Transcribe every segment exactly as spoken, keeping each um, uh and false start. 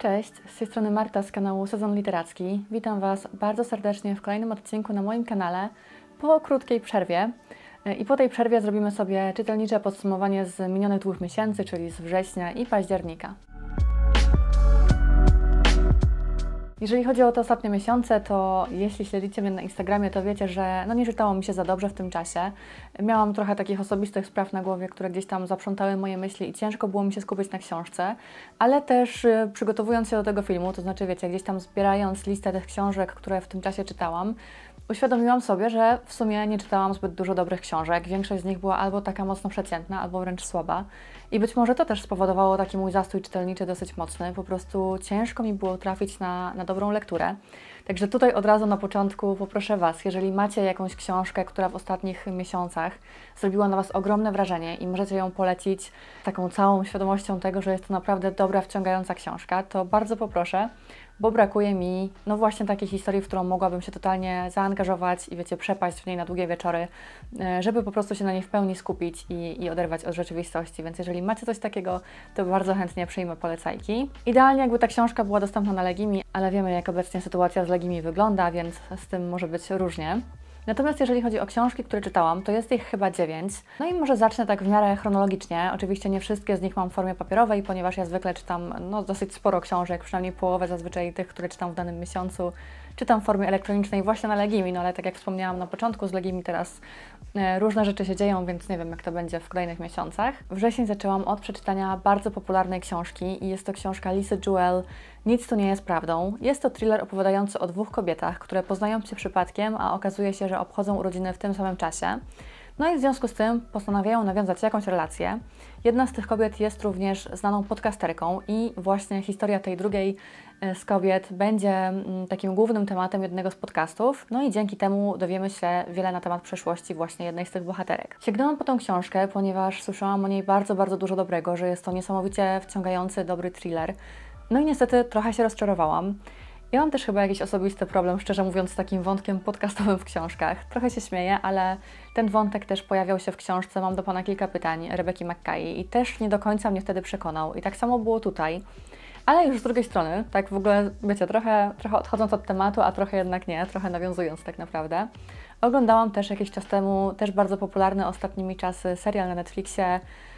Cześć, z tej strony Marta z kanału Sezon Literacki. Witam Was bardzo serdecznie w kolejnym odcinku na moim kanale po krótkiej przerwie. I po tej przerwie zrobimy sobie czytelnicze podsumowanie z minionych dwóch miesięcy, czyli z września i października. Jeżeli chodzi o te ostatnie miesiące, to jeśli śledzicie mnie na Instagramie, to wiecie, że no nie czytało mi się za dobrze w tym czasie. Miałam trochę takich osobistych spraw na głowie, które gdzieś tam zaprzątały moje myśli i ciężko było mi się skupić na książce, ale też przygotowując się do tego filmu, to znaczy wiecie, gdzieś tam zbierając listę tych książek, które w tym czasie czytałam, uświadomiłam sobie, że w sumie nie czytałam zbyt dużo dobrych książek. Większość z nich była albo taka mocno przeciętna, albo wręcz słaba. I być może to też spowodowało taki mój zastój czytelniczy dosyć mocny. Po prostu ciężko mi było trafić na, na dobrą lekturę. Także tutaj od razu na początku poproszę Was, jeżeli macie jakąś książkę, która w ostatnich miesiącach zrobiła na Was ogromne wrażenie i możecie ją polecić taką całą świadomością tego, że jest to naprawdę dobra, wciągająca książka, to bardzo poproszę, bo brakuje mi no właśnie takiej historii, w którą mogłabym się totalnie zaangażować i wiecie, przepaść w niej na długie wieczory, żeby po prostu się na niej w pełni skupić i, i oderwać od rzeczywistości. Więc jeżeli macie coś takiego, to bardzo chętnie przyjmę polecajki. Idealnie jakby ta książka była dostępna na Legimi, ale wiemy, jak obecnie sytuacja z Legimi wygląda, więc z tym może być różnie. Natomiast jeżeli chodzi o książki, które czytałam, to jest ich chyba dziewięć. No i może zacznę tak w miarę chronologicznie. Oczywiście nie wszystkie z nich mam w formie papierowej, ponieważ ja zwykle czytam no, dosyć sporo książek, przynajmniej połowę zazwyczaj tych, które czytam w danym miesiącu. Czytam w formie elektronicznej właśnie na Legimi, no ale tak jak wspomniałam na początku, z Legimi teraz e, różne rzeczy się dzieją, więc nie wiem, jak to będzie w kolejnych miesiącach. Wrzesień zaczęłam od przeczytania bardzo popularnej książki i jest to książka Lisy Jewell Nic tu nie jest prawdą. Jest to thriller opowiadający o dwóch kobietach, które poznają się przypadkiem, a okazuje się, że obchodzą urodziny w tym samym czasie. No i w związku z tym postanawiają nawiązać jakąś relację. Jedna z tych kobiet jest również znaną podcasterką i właśnie historia tej drugiej z kobiet będzie takim głównym tematem jednego z podcastów. No i dzięki temu dowiemy się wiele na temat przeszłości właśnie jednej z tych bohaterek. Sięgnęłam po tą książkę, ponieważ słyszałam o niej bardzo, bardzo dużo dobrego, że jest to niesamowicie wciągający, dobry thriller. No i niestety trochę się rozczarowałam. Ja mam też chyba jakiś osobisty problem, szczerze mówiąc, z takim wątkiem podcastowym w książkach. Trochę się śmieję, ale ten wątek też pojawiał się w książce Mam do Pana kilka pytań Rebeki McKay i też nie do końca mnie wtedy przekonał. I tak samo było tutaj. Ale już z drugiej strony, tak w ogóle, wiecie, trochę, trochę odchodząc od tematu, a trochę jednak nie, trochę nawiązując tak naprawdę. Oglądałam też jakiś czas temu, też bardzo popularny ostatnimi czasy serial na Netflixie,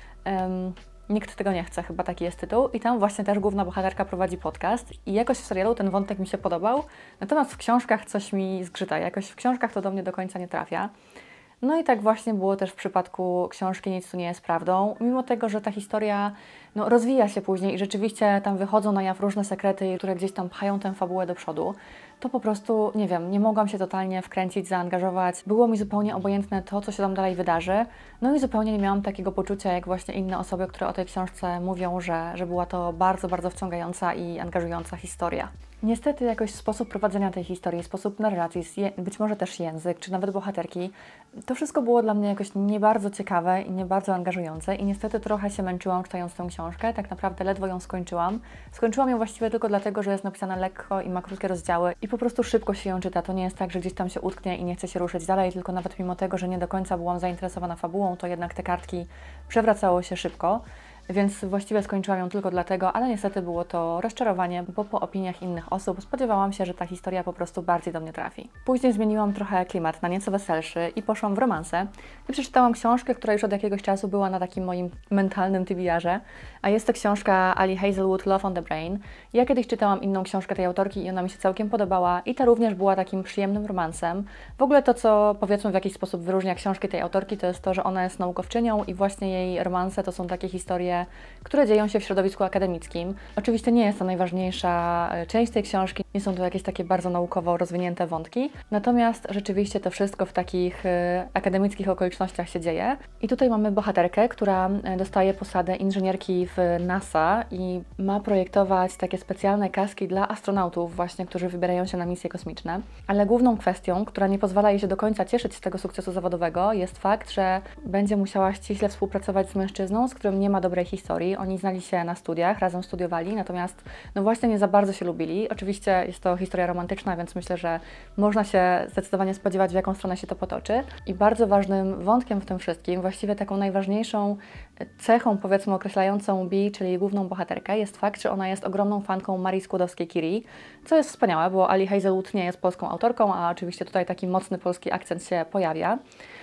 um, Nikt tego nie chce, chyba taki jest tytuł. I tam właśnie też główna bohaterka prowadzi podcast i jakoś w serialu ten wątek mi się podobał, natomiast w książkach coś mi zgrzyta, jakoś w książkach to do mnie do końca nie trafia. No i tak właśnie było też w przypadku książki Nic tu nie jest prawdą, mimo tego, że ta historia no, rozwija się później i rzeczywiście tam wychodzą na jaw różne sekrety, które gdzieś tam pchają tę fabułę do przodu, to po prostu, nie wiem, nie mogłam się totalnie wkręcić, zaangażować. Było mi zupełnie obojętne to, co się tam dalej wydarzy. No i zupełnie nie miałam takiego poczucia, jak właśnie inne osoby, które o tej książce mówią, że, że była to bardzo, bardzo wciągająca i angażująca historia. Niestety jakoś sposób prowadzenia tej historii, sposób narracji, być może też język, czy nawet bohaterki, to wszystko było dla mnie jakoś nie bardzo ciekawe i nie bardzo angażujące i niestety trochę się męczyłam czytając tę książkę, tak naprawdę ledwo ją skończyłam. Skończyłam ją właściwie tylko dlatego, że jest napisana lekko i ma krótkie rozdziały i po prostu szybko się ją czyta. To nie jest tak, że gdzieś tam się utknie i nie chce się ruszyć dalej, tylko nawet mimo tego, że nie do końca byłam zainteresowana fabułą, to jednak te kartki przewracało się szybko. Więc właściwie skończyłam ją tylko dlatego, ale niestety było to rozczarowanie, bo po opiniach innych osób spodziewałam się, że ta historia po prostu bardziej do mnie trafi. Później zmieniłam trochę klimat na nieco weselszy i poszłam w romanse i przeczytałam książkę, która już od jakiegoś czasu była na takim moim mentalnym T B R-ze, a jest to książka Ali Hazelwood Love on the Brain. Ja kiedyś czytałam inną książkę tej autorki i ona mi się całkiem podobała i ta również była takim przyjemnym romansem. W ogóle to, co powiedzmy w jakiś sposób wyróżnia książki tej autorki, to jest to, że ona jest naukowczynią i właśnie jej romanse to są takie historie, które dzieją się w środowisku akademickim. Oczywiście nie jest to najważniejsza część tej książki, nie są to jakieś takie bardzo naukowo rozwinięte wątki, natomiast rzeczywiście to wszystko w takich e, akademickich okolicznościach się dzieje. I tutaj mamy bohaterkę, która dostaje posadę inżynierki w NASA i ma projektować takie specjalne kaski dla astronautów właśnie, którzy wybierają się na misje kosmiczne. Ale główną kwestią, która nie pozwala jej się do końca cieszyć z tego sukcesu zawodowego, jest fakt, że będzie musiała ściśle współpracować z mężczyzną, z którym nie ma dobrej tej historii. Oni znali się na studiach, razem studiowali, natomiast no właśnie nie za bardzo się lubili. Oczywiście jest to historia romantyczna, więc myślę, że można się zdecydowanie spodziewać, w jaką stronę się to potoczy. I bardzo ważnym wątkiem w tym wszystkim, właściwie taką najważniejszą cechą, powiedzmy, określającą Bee, czyli główną bohaterkę, jest fakt, że ona jest ogromną fanką Marii Skłodowskiej-Curie, co jest wspaniałe, bo Ali Hazelwood nie jest polską autorką, a oczywiście tutaj taki mocny polski akcent się pojawia.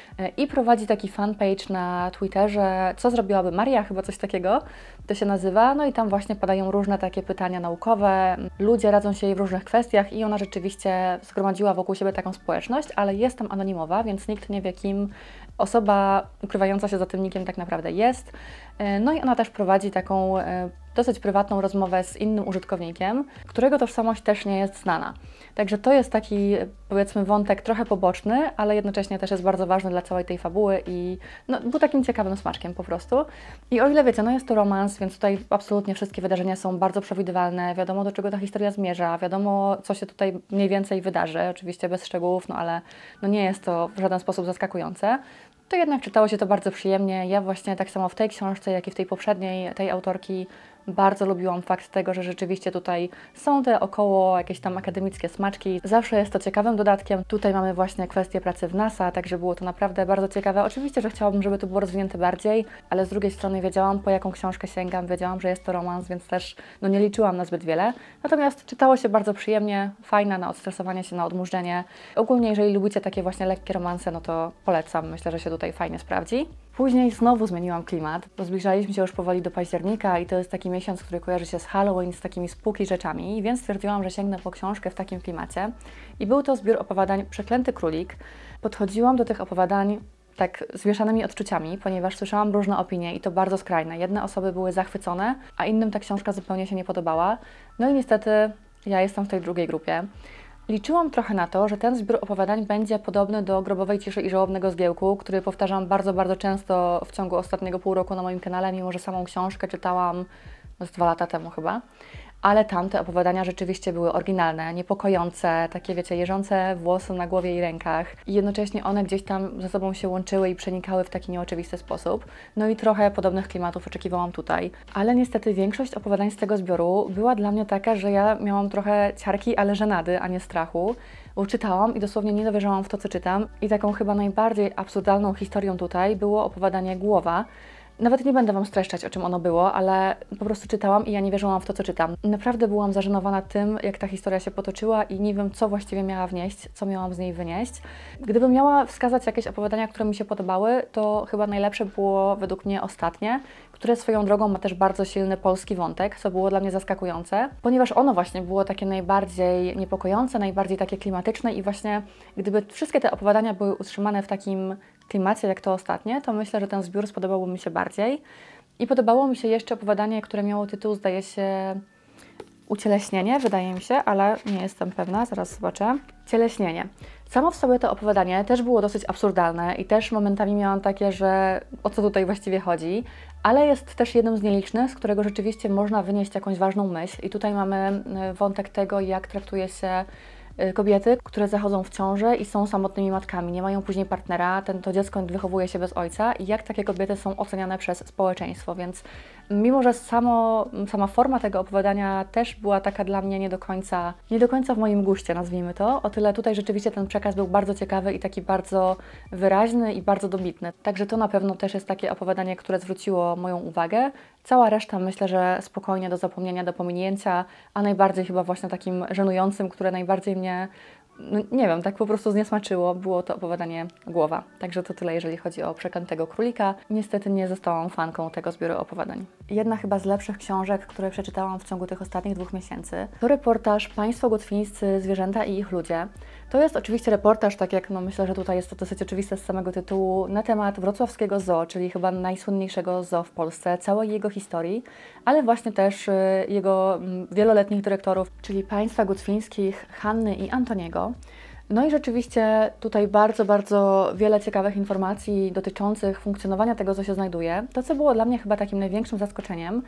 I prowadzi taki fanpage na Twitterze, co zrobiłaby Maria, chyba coś takiego to się nazywa, no i tam właśnie padają różne takie pytania naukowe, ludzie radzą się jej w różnych kwestiach i ona rzeczywiście zgromadziła wokół siebie taką społeczność, ale jest tam anonimowa, więc nikt nie wie, kim osoba ukrywająca się za tym nickiem tak naprawdę jest. No i ona też prowadzi taką dosyć prywatną rozmowę z innym użytkownikiem, którego tożsamość też nie jest znana. Także to jest taki, powiedzmy, wątek trochę poboczny, ale jednocześnie też jest bardzo ważny dla całej tej fabuły i no, był takim ciekawym smaczkiem po prostu. I o ile wiecie, no jest to romans, więc tutaj absolutnie wszystkie wydarzenia są bardzo przewidywalne, wiadomo, do czego ta historia zmierza, wiadomo, co się tutaj mniej więcej wydarzy, oczywiście bez szczegółów, no ale no nie jest to w żaden sposób zaskakujące. To jednak czytało się to bardzo przyjemnie. Ja właśnie tak samo w tej książce, jak i w tej poprzedniej, tej autorki, bardzo lubiłam fakt tego, że rzeczywiście tutaj są te około jakieś tam akademickie smaczki. Zawsze jest to ciekawym dodatkiem. Tutaj mamy właśnie kwestię pracy w NASA, także było to naprawdę bardzo ciekawe. Oczywiście, że chciałabym, żeby to było rozwinięte bardziej, ale z drugiej strony wiedziałam, po jaką książkę sięgam, wiedziałam, że jest to romans, więc też no, nie liczyłam na zbyt wiele. Natomiast czytało się bardzo przyjemnie, fajna na odstresowanie się, na odmurzenie. Ogólnie, jeżeli lubicie takie właśnie lekkie romanse, no to polecam. Myślę, że się tutaj fajnie sprawdzi. Później znowu zmieniłam klimat, bo zbliżaliśmy się już powoli do października i to jest taki miesiąc, który kojarzy się z Halloween, z takimi spooky rzeczami, więc stwierdziłam, że sięgnę po książkę w takim klimacie. I był to zbiór opowiadań Przeklęty Królik. Podchodziłam do tych opowiadań tak z mieszanymi odczuciami, ponieważ słyszałam różne opinie i to bardzo skrajne. Jedne osoby były zachwycone, a innym ta książka zupełnie się nie podobała. No i niestety ja jestem w tej drugiej grupie. Liczyłam trochę na to, że ten zbiór opowiadań będzie podobny do Grobowej ciszy i Żałobnego zgiełku, który powtarzam bardzo, bardzo często w ciągu ostatniego pół roku na moim kanale, mimo że samą książkę czytałam z dwa lata temu chyba. Ale tamte opowiadania rzeczywiście były oryginalne, niepokojące, takie wiecie, jeżące włosy na głowie i rękach i jednocześnie one gdzieś tam ze sobą się łączyły i przenikały w taki nieoczywisty sposób. No i trochę podobnych klimatów oczekiwałam tutaj. Ale niestety większość opowiadań z tego zbioru była dla mnie taka, że ja miałam trochę ciarki, ale żenady, a nie strachu. Bo czytałam i dosłownie nie dowierzałam w to, co czytam. I taką chyba najbardziej absurdalną historią tutaj było opowiadanie Głowa. Nawet nie będę Wam streszczać, o czym ono było, ale po prostu czytałam i ja nie wierzyłam w to, co czytam. Naprawdę byłam zażenowana tym, jak ta historia się potoczyła i nie wiem, co właściwie miała wnieść, co miałam z niej wynieść. Gdybym miała wskazać jakieś opowiadania, które mi się podobały, to chyba najlepsze było według mnie ostatnie, które swoją drogą ma też bardzo silny polski wątek, co było dla mnie zaskakujące, ponieważ ono właśnie było takie najbardziej niepokojące, najbardziej takie klimatyczne i właśnie gdyby wszystkie te opowiadania były utrzymane w takim klimacie jak to ostatnie, to myślę, że ten zbiór spodobałby mi się bardziej. I podobało mi się jeszcze opowiadanie, które miało tytuł, zdaje się, Ucieleśnienie, wydaje mi się, ale nie jestem pewna, zaraz zobaczę. Cieleśnienie. Samo w sobie to opowiadanie też było dosyć absurdalne i też momentami miałam takie, że o co tutaj właściwie chodzi, ale jest też jednym z nielicznych, z którego rzeczywiście można wynieść jakąś ważną myśl. I tutaj mamy wątek tego, jak traktuje się kobiety, które zachodzą w ciążę i są samotnymi matkami, nie mają później partnera, ten, to dziecko wychowuje się bez ojca i jak takie kobiety są oceniane przez społeczeństwo, więc mimo, że samo, sama forma tego opowiadania też była taka dla mnie nie do końca, nie do końca w moim guście, nazwijmy to, o tyle tutaj rzeczywiście ten przekaz był bardzo ciekawy i taki bardzo wyraźny i bardzo dobitny. Także to na pewno też jest takie opowiadanie, które zwróciło moją uwagę. Cała reszta myślę, że spokojnie do zapomnienia, do pominięcia, a najbardziej chyba właśnie takim żenującym, które najbardziej mnie, no nie wiem, tak po prostu zniesmaczyło, było to opowiadanie Głowa. Także to tyle, jeżeli chodzi o Przeklętego Królika. Niestety nie zostałam fanką tego zbioru opowiadań. Jedna chyba z lepszych książek, które przeczytałam w ciągu tych ostatnich dwóch miesięcy, to reportaż Państwo Gotwińscy, zwierzęta i ich ludzie. To jest oczywiście reportaż, tak jak no myślę, że tutaj jest to dosyć oczywiste z samego tytułu, na temat wrocławskiego zoo, czyli chyba najsłynniejszego zoo w Polsce, całej jego historii, ale właśnie też y, jego y, wieloletnich dyrektorów, czyli państwa Gotwińskich, Hanny i Antoniego. No i rzeczywiście tutaj bardzo, bardzo wiele ciekawych informacji dotyczących funkcjonowania tego, co się znajduje. To, co było dla mnie chyba takim największym zaskoczeniem,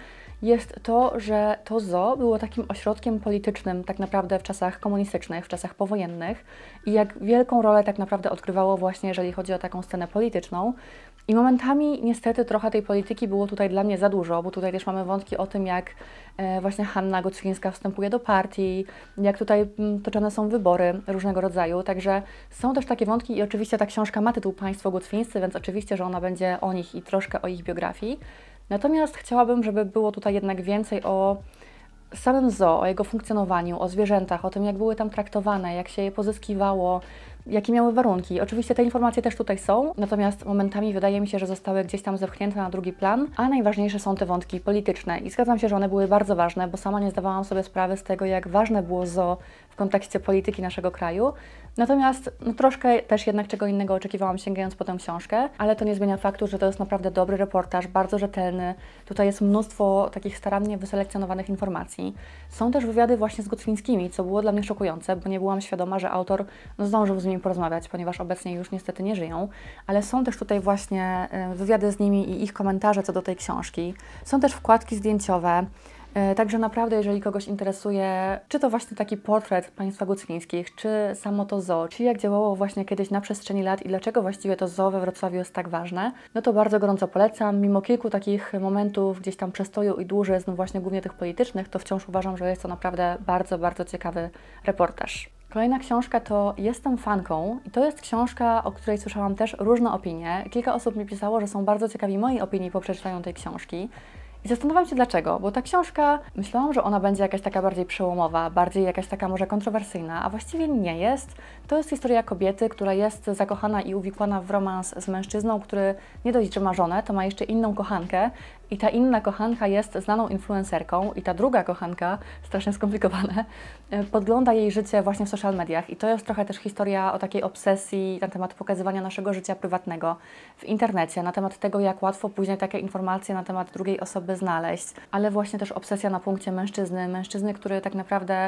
jest to, że to zoo było takim ośrodkiem politycznym tak naprawdę w czasach komunistycznych, w czasach powojennych i jak wielką rolę tak naprawdę odgrywało właśnie, jeżeli chodzi o taką scenę polityczną. I momentami niestety trochę tej polityki było tutaj dla mnie za dużo, bo tutaj też mamy wątki o tym, jak e, właśnie Hanna Gotwinińska wstępuje do partii, jak tutaj m, toczone są wybory różnego rodzaju, także są też takie wątki i oczywiście ta książka ma tytuł Państwo Gotwińscy, więc oczywiście, że ona będzie o nich i troszkę o ich biografii. Natomiast chciałabym, żeby było tutaj jednak więcej o samym zoo, o jego funkcjonowaniu, o zwierzętach, o tym, jak były tam traktowane, jak się je pozyskiwało, jakie miały warunki. Oczywiście te informacje też tutaj są, natomiast momentami wydaje mi się, że zostały gdzieś tam zepchnięte na drugi plan, a najważniejsze są te wątki polityczne. I zgadzam się, że one były bardzo ważne, bo sama nie zdawałam sobie sprawy z tego, jak ważne było zoo w kontekście polityki naszego kraju. Natomiast no, troszkę też jednak czego innego oczekiwałam, sięgając po tę książkę, ale to nie zmienia faktu, że to jest naprawdę dobry reportaż, bardzo rzetelny. Tutaj jest mnóstwo takich starannie wyselekcjonowanych informacji. Są też wywiady właśnie z Gotwińskimi, co było dla mnie szokujące, bo nie byłam świadoma, że autor no, zdążył z nimi porozmawiać, ponieważ obecnie już niestety nie żyją, ale są też tutaj właśnie wywiady z nimi i ich komentarze co do tej książki. Są też wkładki zdjęciowe. Także naprawdę, jeżeli kogoś interesuje, czy to właśnie taki portret państwa Gotwińskich, czy samo to zoo, czy jak działało właśnie kiedyś na przestrzeni lat i dlaczego właściwie to zoo we Wrocławiu jest tak ważne, no to bardzo gorąco polecam. Mimo kilku takich momentów gdzieś tam przestoju i dłużyzn, właśnie głównie tych politycznych, to wciąż uważam, że jest to naprawdę bardzo, bardzo ciekawy reportaż. Kolejna książka to Jestem fanką i to jest książka, o której słyszałam też różne opinie. Kilka osób mi pisało, że są bardzo ciekawi mojej opinii po przeczytaniu tej książki. I zastanawiam się dlaczego, bo ta książka, myślałam, że ona będzie jakaś taka bardziej przełomowa, bardziej jakaś taka może kontrowersyjna, a właściwie nie jest. To jest historia kobiety, która jest zakochana i uwikłana w romans z mężczyzną, który nie dość, że ma żonę, to ma jeszcze inną kochankę i ta inna kochanka jest znaną influencerką i ta druga kochanka, strasznie skomplikowane, podgląda jej życie właśnie w social mediach i to jest trochę też historia o takiej obsesji na temat pokazywania naszego życia prywatnego w internecie, na temat tego, jak łatwo później takie informacje na temat drugiej osoby znaleźć, ale właśnie też obsesja na punkcie mężczyzny, mężczyzny, który tak naprawdę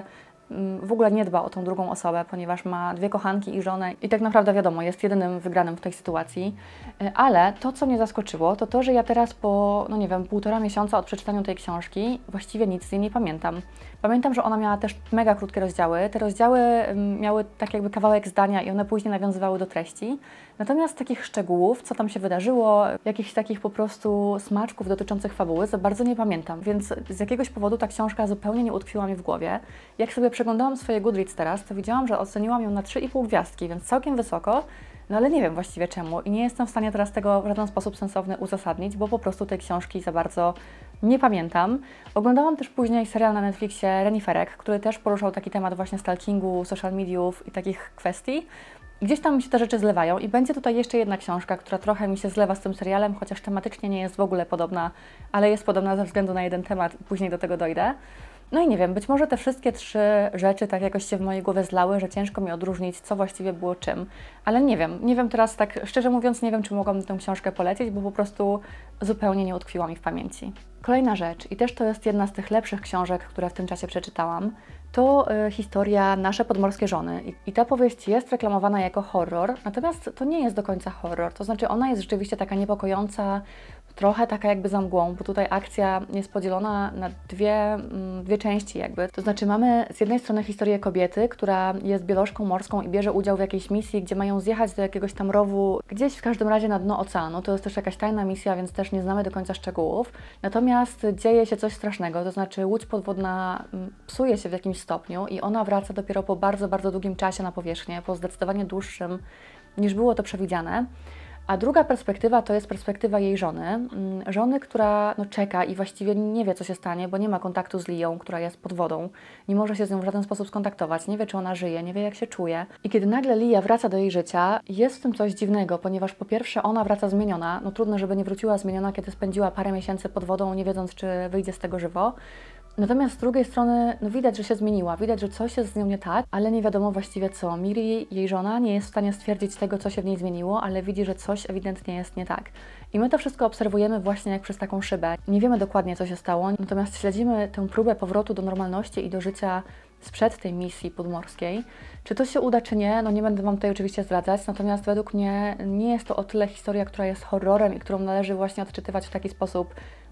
w ogóle nie dba o tą drugą osobę, ponieważ ma dwie kochanki i żonę i tak naprawdę wiadomo, jest jedynym wygranym w tej sytuacji. Ale to, co mnie zaskoczyło, to to, że ja teraz po, no nie wiem, półtora miesiąca od przeczytania tej książki właściwie nic z niej nie pamiętam. Pamiętam, że ona miała też mega krótkie rozdziały. Te rozdziały miały tak jakby kawałek zdania i one później nawiązywały do treści. Natomiast takich szczegółów, co tam się wydarzyło, jakichś takich po prostu smaczków dotyczących fabuły, za bardzo nie pamiętam, więc z jakiegoś powodu ta książka zupełnie nie utkwiła mi w głowie. Jak sobie przeglądałam swoje Goodreads teraz, to widziałam, że oceniłam ją na trzy i pół gwiazdki, więc całkiem wysoko, no ale nie wiem właściwie czemu i nie jestem w stanie teraz tego w żaden sposób sensowny uzasadnić, bo po prostu tej książki za bardzo nie pamiętam. Oglądałam też później serial na Netflixie Reniferek, który też poruszał taki temat właśnie stalkingu, social mediów i takich kwestii. Gdzieś tam mi się te rzeczy zlewają i będzie tutaj jeszcze jedna książka, która trochę mi się zlewa z tym serialem, chociaż tematycznie nie jest w ogóle podobna, ale jest podobna ze względu na jeden temat i później do tego dojdę. No i nie wiem, być może te wszystkie trzy rzeczy tak jakoś się w mojej głowie zlały, że ciężko mi odróżnić, co właściwie było czym. Ale nie wiem, nie wiem teraz tak, szczerze mówiąc, nie wiem, czy mogłam tę książkę polecić, bo po prostu zupełnie nie utkwiła mi w pamięci. Kolejna rzecz, i też to jest jedna z tych lepszych książek, które w tym czasie przeczytałam, to y, historia Nasze podmorskie żony. I, I ta powieść jest reklamowana jako horror, natomiast to nie jest do końca horror. To znaczy ona jest rzeczywiście taka niepokojąca, trochę taka jakby za mgłą, bo tutaj akcja jest podzielona na dwie, mm, dwie części jakby. To znaczy mamy z jednej strony historię kobiety, która jest biolożką morską i bierze udział w jakiejś misji, gdzie mają zjechać do jakiegoś tam rowu, gdzieś w każdym razie na dno oceanu. To jest też jakaś tajna misja, więc też nie znamy do końca szczegółów. Natomiast dzieje się coś strasznego, to znaczy łódź podwodna psuje się w jakimś stopniu i ona wraca dopiero po bardzo, bardzo długim czasie na powierzchnię, po zdecydowanie dłuższym niż było to przewidziane. A druga perspektywa to jest perspektywa jej żony, żony, która no, czeka i właściwie nie wie, co się stanie, bo nie ma kontaktu z Lią, która jest pod wodą, nie może się z nią w żaden sposób skontaktować, nie wie, czy ona żyje, nie wie, jak się czuje. I kiedy nagle Lia wraca do jej życia, jest w tym coś dziwnego, ponieważ po pierwsze ona wraca zmieniona, no trudno, żeby nie wróciła zmieniona, kiedy spędziła parę miesięcy pod wodą, nie wiedząc, czy wyjdzie z tego żywo. Natomiast z drugiej strony no widać, że się zmieniła, widać, że coś jest z nią nie tak, ale nie wiadomo właściwie co. Miri, jej żona, nie jest w stanie stwierdzić tego, co się w niej zmieniło, ale widzi, że coś ewidentnie jest nie tak. I my to wszystko obserwujemy właśnie jak przez taką szybę. Nie wiemy dokładnie, co się stało, natomiast śledzimy tę próbę powrotu do normalności i do życia sprzed tej misji podmorskiej. Czy to się uda, czy nie, no nie będę Wam tutaj oczywiście zdradzać, natomiast według mnie nie jest to o tyle historia, która jest horrorem i którą należy właśnie odczytywać w taki sposób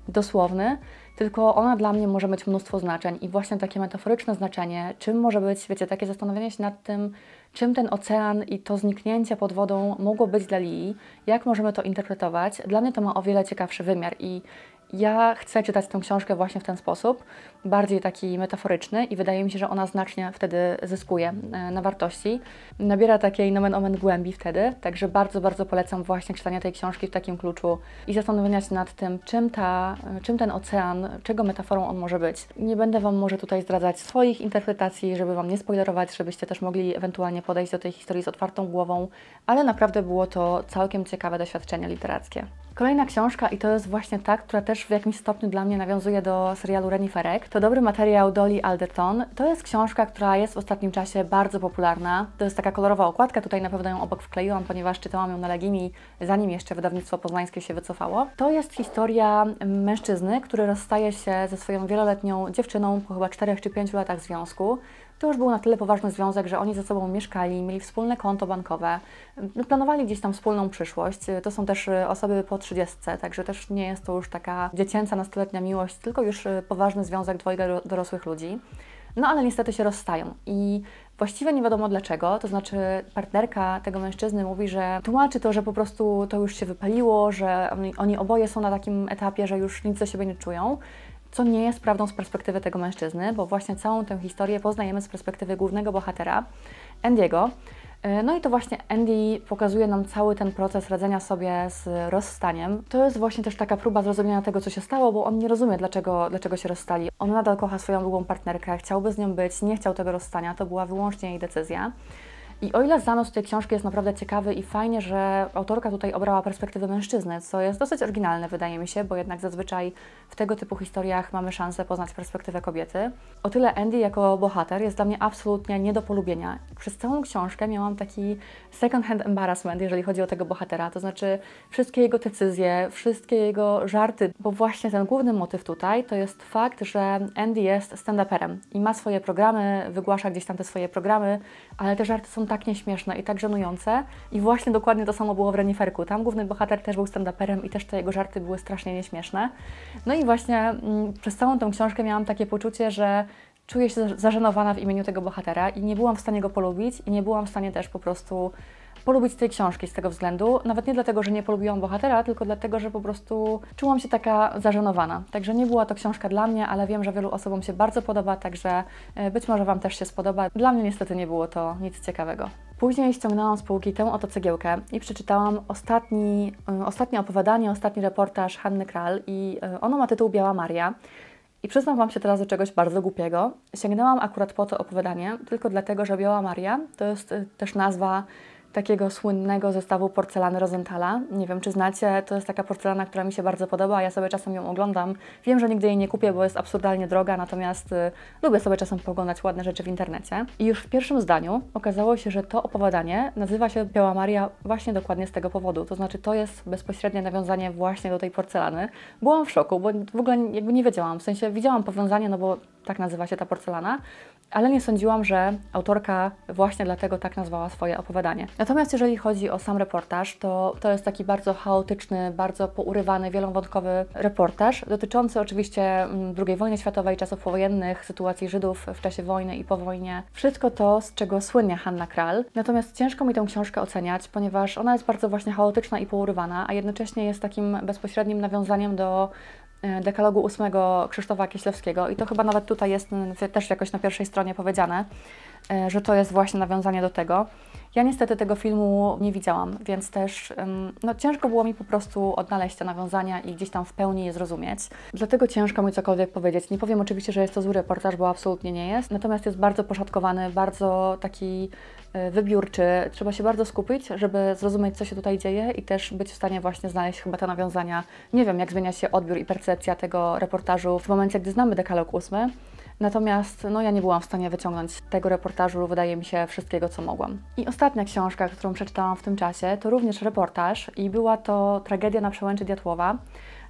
dosłowny, tylko ona dla mnie może mieć mnóstwo znaczeń i właśnie takie metaforyczne znaczenie, czym może być, wiecie, takie zastanowienie się nad tym, czym ten ocean i to zniknięcie pod wodą mogło być dla Lii, jak możemy to interpretować, dla mnie to ma o wiele ciekawszy wymiar i ja chcę czytać tę książkę właśnie w ten sposób, bardziej taki metaforyczny i wydaje mi się, że ona znacznie wtedy zyskuje na wartości. Nabiera takiej nomen omen głębi wtedy, także bardzo, bardzo polecam właśnie czytanie tej książki w takim kluczu i zastanowienia się nad tym, czym, ta, czym ten ocean, czego metaforą on może być. Nie będę Wam może tutaj zdradzać swoich interpretacji, żeby Wam nie spoilerować, żebyście też mogli ewentualnie podejść do tej historii z otwartą głową, ale naprawdę było to całkiem ciekawe doświadczenie literackie. Kolejna książka i to jest właśnie ta, która też w jakimś stopniu dla mnie nawiązuje do serialu Reniferek. To dobry materiał Dolly Alderton. To jest książka, która jest w ostatnim czasie bardzo popularna. To jest taka kolorowa okładka, tutaj na pewno ją obok wkleiłam, ponieważ czytałam ją na Legimi, zanim jeszcze wydawnictwo poznańskie się wycofało. To jest historia mężczyzny, który rozstaje się ze swoją wieloletnią dziewczyną po chyba czterech czy pięciu latach związku. To już był na tyle poważny związek, że oni ze sobą mieszkali, mieli wspólne konto bankowe, planowali gdzieś tam wspólną przyszłość. To są też osoby po trzydziestce, także też nie jest to już taka dziecięca, nastoletnia miłość, tylko już poważny związek dwojga dorosłych ludzi. No ale niestety się rozstają i właściwie nie wiadomo dlaczego, to znaczy partnerka tego mężczyzny mówi, że tłumaczy to, że po prostu to już się wypaliło, że oni, oni oboje są na takim etapie, że już nic do siebie nie czują. Co nie jest prawdą z perspektywy tego mężczyzny, bo właśnie całą tę historię poznajemy z perspektywy głównego bohatera, Andy'ego. No i to właśnie Andy pokazuje nam cały ten proces radzenia sobie z rozstaniem. To jest właśnie też taka próba zrozumienia tego, co się stało, bo on nie rozumie, dlaczego, dlaczego się rozstali. On nadal kocha swoją drugą partnerkę, chciałby z nią być, nie chciał tego rozstania, to była wyłącznie jej decyzja. I o ile zamysł tej książki jest naprawdę ciekawy i fajnie, że autorka tutaj obrała perspektywę mężczyzny, co jest dosyć oryginalne, wydaje mi się, bo jednak zazwyczaj w tego typu historiach mamy szansę poznać perspektywę kobiety. O tyle Andy jako bohater jest dla mnie absolutnie nie do polubienia. Przez całą książkę miałam taki second hand embarrassment, jeżeli chodzi o tego bohatera, to znaczy wszystkie jego decyzje, wszystkie jego żarty, bo właśnie ten główny motyw tutaj to jest fakt, że Andy jest stand-uperem i ma swoje programy, wygłasza gdzieś tam te swoje programy, ale te żarty są tak nieśmieszne i tak żenujące i właśnie dokładnie to samo było w Reniferku. Tam główny bohater też był stand-uperem i też te jego żarty były strasznie nieśmieszne. No i właśnie mm, przez całą tę książkę miałam takie poczucie, że czuję się zażenowana w imieniu tego bohatera i nie byłam w stanie go polubić i nie byłam w stanie też po prostu polubić tej książki z tego względu. Nawet nie dlatego, że nie polubiłam bohatera, tylko dlatego, że po prostu czułam się taka zażenowana. Także nie była to książka dla mnie, ale wiem, że wielu osobom się bardzo podoba, także być może Wam też się spodoba. Dla mnie niestety nie było to nic ciekawego. Później ściągnęłam z półki tę oto cegiełkę i przeczytałam ostatni, ostatnie opowiadanie, ostatni reportaż Hanny Kral i ono ma tytuł Biała Maria. I przyznam Wam się teraz do czegoś bardzo głupiego. Sięgnęłam akurat po to opowiadanie, tylko dlatego, że Biała Maria to jest też nazwa takiego słynnego zestawu porcelany Rosenthala. Nie wiem, czy znacie, to jest taka porcelana, która mi się bardzo podoba, ja sobie czasem ją oglądam. Wiem, że nigdy jej nie kupię, bo jest absurdalnie droga, natomiast y, lubię sobie czasem pooglądać ładne rzeczy w internecie. I już w pierwszym zdaniu okazało się, że to opowiadanie nazywa się Biała Maria właśnie dokładnie z tego powodu. To znaczy, to jest bezpośrednie nawiązanie właśnie do tej porcelany. Byłam w szoku, bo w ogóle jakby nie wiedziałam, w sensie widziałam powiązanie, no bo tak nazywa się ta porcelana, ale nie sądziłam, że autorka właśnie dlatego tak nazwała swoje opowiadanie. Natomiast jeżeli chodzi o sam reportaż, to to jest taki bardzo chaotyczny, bardzo pourywany, wielowątkowy reportaż, dotyczący oczywiście drugiej wojny światowej, czasów powojennych, sytuacji Żydów w czasie wojny i po wojnie. Wszystko to, z czego słynie Hanna Kral. Natomiast ciężko mi tę książkę oceniać, ponieważ ona jest bardzo właśnie chaotyczna i pourywana, a jednocześnie jest takim bezpośrednim nawiązaniem do dekalogu ósmego Krzysztofa Kieślowskiego i to chyba nawet tutaj jest też jakoś na pierwszej stronie powiedziane, że to jest właśnie nawiązanie do tego. Ja niestety tego filmu nie widziałam, więc też no, ciężko było mi po prostu odnaleźć te nawiązania i gdzieś tam w pełni je zrozumieć. Dlatego ciężko mi cokolwiek powiedzieć. Nie powiem oczywiście, że jest to zły reportaż, bo absolutnie nie jest, natomiast jest bardzo poszatkowany, bardzo taki wybiórczy. Trzeba się bardzo skupić, żeby zrozumieć, co się tutaj dzieje i też być w stanie właśnie znaleźć chyba te nawiązania. Nie wiem, jak zmienia się odbiór i percepcja tego reportażu w momencie, gdy znamy dekalog ósmy. Natomiast no, ja nie byłam w stanie wyciągnąć z tego reportażu, wydaje mi się, wszystkiego, co mogłam. I ostatnia książka, którą przeczytałam w tym czasie, to również reportaż i była to Tragedia na przełęczy Diatłowa.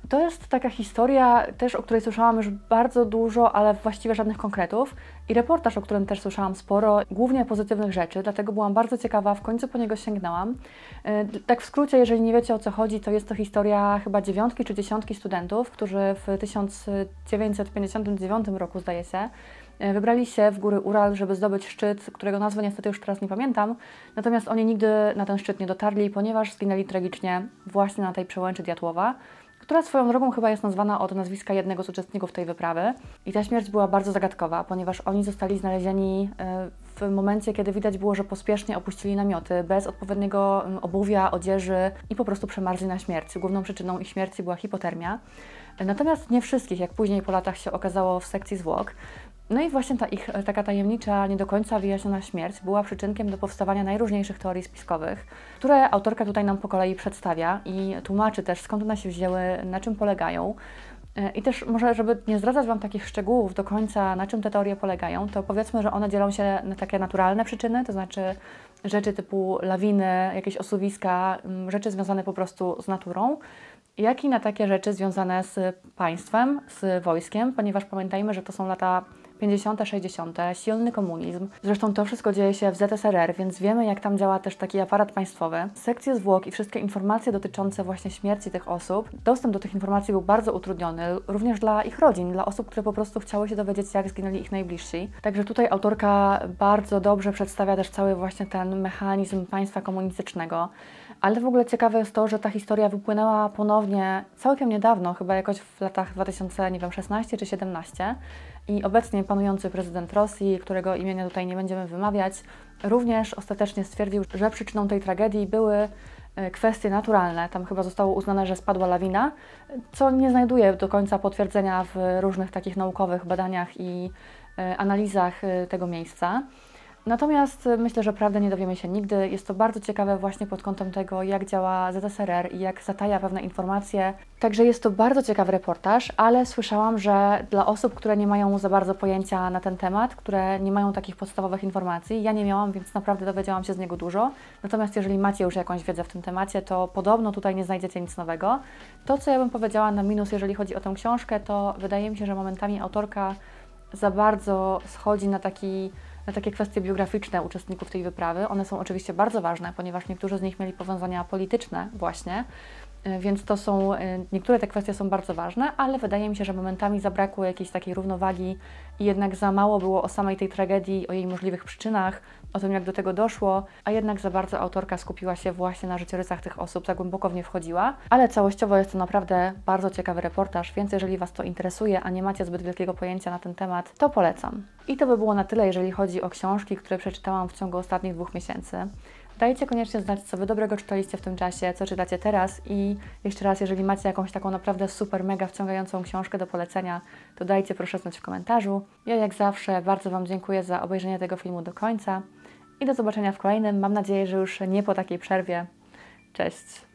To jest taka historia też, o której słyszałam już bardzo dużo, ale właściwie żadnych konkretów i reportaż, o którym też słyszałam sporo, głównie pozytywnych rzeczy, dlatego byłam bardzo ciekawa, w końcu po niego sięgnęłam. Tak w skrócie, jeżeli nie wiecie, o co chodzi, to jest to historia chyba dziewiątki czy dziesiątki studentów, którzy w tysiąc dziewięćset pięćdziesiątym dziewiątym roku, zdaje się, wybrali się w góry Ural, żeby zdobyć szczyt, którego nazwy niestety już teraz nie pamiętam, natomiast oni nigdy na ten szczyt nie dotarli, ponieważ zginęli tragicznie właśnie na tej przełęczy Diatłowa, która swoją drogą chyba jest nazwana od nazwiska jednego z uczestników tej wyprawy. I ta śmierć była bardzo zagadkowa, ponieważ oni zostali znalezieni w momencie, kiedy widać było, że pospiesznie opuścili namioty, bez odpowiedniego obuwia, odzieży i po prostu przemarzli na śmierć. Główną przyczyną ich śmierci była hipotermia. Natomiast nie wszystkich, jak później po latach się okazało w sekcji zwłok. No i właśnie ta ich taka tajemnicza, nie do końca wyjaśniona śmierć była przyczynkiem do powstawania najróżniejszych teorii spiskowych, które autorka tutaj nam po kolei przedstawia i tłumaczy też, skąd one się wzięły, na czym polegają. I też może, żeby nie zdradzać Wam takich szczegółów do końca, na czym te teorie polegają, to powiedzmy, że one dzielą się na takie naturalne przyczyny, to znaczy rzeczy typu lawiny, jakieś osuwiska, rzeczy związane po prostu z naturą, jak i na takie rzeczy związane z państwem, z wojskiem, ponieważ pamiętajmy, że to są lata pięćdziesiąte, sześćdziesiąte, silny komunizm. Zresztą to wszystko dzieje się w Z S R R, więc wiemy, jak tam działa też taki aparat państwowy. Sekcje zwłok i wszystkie informacje dotyczące właśnie śmierci tych osób, dostęp do tych informacji był bardzo utrudniony, również dla ich rodzin, dla osób, które po prostu chciały się dowiedzieć, jak zginęli ich najbliżsi. Także tutaj autorka bardzo dobrze przedstawia też cały właśnie ten mechanizm państwa komunistycznego. Ale w ogóle ciekawe jest to, że ta historia wypłynęła ponownie całkiem niedawno, chyba jakoś w latach dwa tysiące szesnastym czy siedemnastym. I obecnie panujący prezydent Rosji, którego imienia tutaj nie będziemy wymawiać, również ostatecznie stwierdził, że przyczyną tej tragedii były kwestie naturalne. Tam chyba zostało uznane, że spadła lawina, co nie znajduje do końca potwierdzenia w różnych takich naukowych badaniach i analizach tego miejsca. Natomiast myślę, że prawdy nie dowiemy się nigdy. Jest to bardzo ciekawe właśnie pod kątem tego, jak działa Z S R R i jak zataja pewne informacje. Także jest to bardzo ciekawy reportaż, ale słyszałam, że dla osób, które nie mają za bardzo pojęcia na ten temat, które nie mają takich podstawowych informacji, ja nie miałam, więc naprawdę dowiedziałam się z niego dużo. Natomiast jeżeli macie już jakąś wiedzę w tym temacie, to podobno tutaj nie znajdziecie nic nowego. To, co ja bym powiedziała na minus, jeżeli chodzi o tę książkę, to wydaje mi się, że momentami autorka za bardzo schodzi na taki na takie kwestie biograficzne uczestników tej wyprawy. One są oczywiście bardzo ważne, ponieważ niektórzy z nich mieli powiązania polityczne właśnie, więc to są, niektóre te kwestie są bardzo ważne, ale wydaje mi się, że momentami zabrakło jakiejś takiej równowagi i jednak za mało było o samej tej tragedii, o jej możliwych przyczynach, o tym, jak do tego doszło, a jednak za bardzo autorka skupiła się właśnie na życiorysach tych osób, za głęboko w nie wchodziła, ale całościowo jest to naprawdę bardzo ciekawy reportaż, więc jeżeli Was to interesuje, a nie macie zbyt wielkiego pojęcia na ten temat, to polecam. I to by było na tyle, jeżeli chodzi o książki, które przeczytałam w ciągu ostatnich dwóch miesięcy. Dajcie koniecznie znać, co Wy dobrego czytaliście w tym czasie, co czytacie teraz i jeszcze raz, jeżeli macie jakąś taką naprawdę super, mega wciągającą książkę do polecenia, to dajcie proszę znać w komentarzu. Ja jak zawsze bardzo Wam dziękuję za obejrzenie tego filmu do końca i do zobaczenia w kolejnym. Mam nadzieję, że już nie po takiej przerwie. Cześć!